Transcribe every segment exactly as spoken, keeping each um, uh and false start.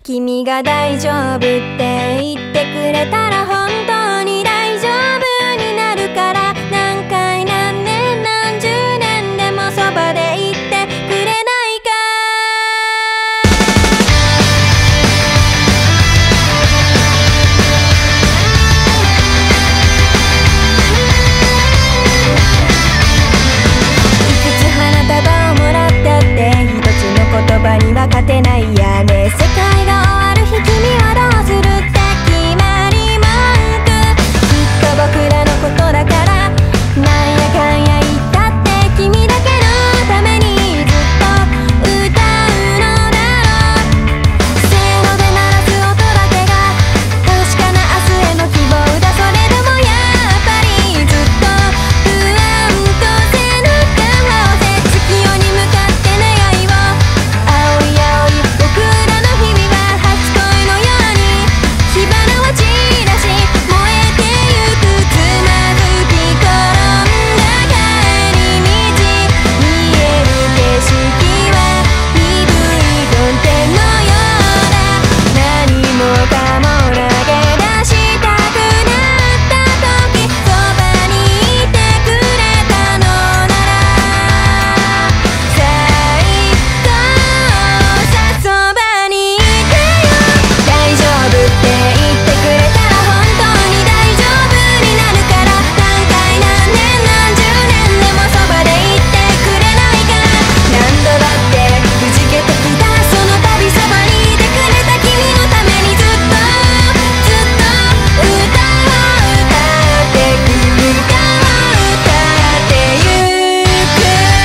君が大丈夫って言ってくれたら本当に大丈夫になるから、何回何年何十年でもそばでいてくれないか。いくつ花束をもらったって一つの言葉には勝てないやね。世界が終わる日君はどうするって決まり文句、きっと僕らのことだからなんやかんや言ったって君だけのためにずっと歌うのだろう。せーので鳴らす音だけが確かな明日への希望だ。それでもやっぱりずっと不安と背中合わせ、月夜に向かって願いを青い青い僕らの日々は初恋のように火花を散らし燃えてゆく。つまずき転んだ帰り道、見える景色は鈍い曇天のようだ。何もかも投げ出したくなった時、そばにいてくれたのなら最高さ。そばにいてよ。大丈夫って言ってくれたら本当に大丈夫になるから、何回何年何十年でもそばでいてくれないか。何度だってくじけてきたその度、そばにいてくれた君のためにずっとずっと歌を歌ってく、歌を歌ってゆく。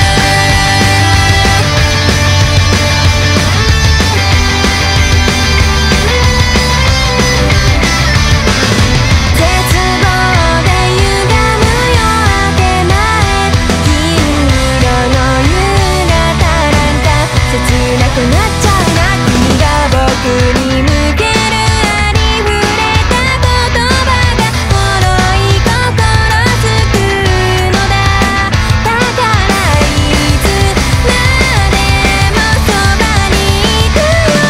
絶望で歪む夜明け前、銀色の夕方なんか切なくなっちゃうな。君が僕に向けるありふれた言葉が脆い心救うのだ。だからいつまでもそばにいてよ。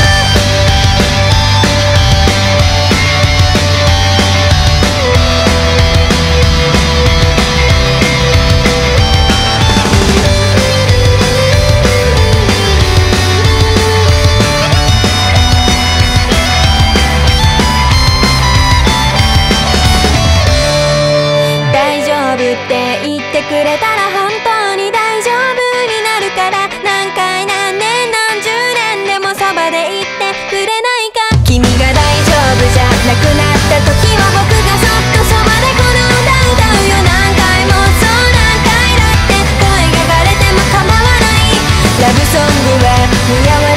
大丈夫って言ってくれたら本当に大丈夫になるから、何回何年何十年でもそばでいてくれないか。君が大丈夫じゃなくなった時は僕がそっとそばでこの歌歌うよ。何回もそう何回だって声が枯れても構わない。ラブソングは似合わ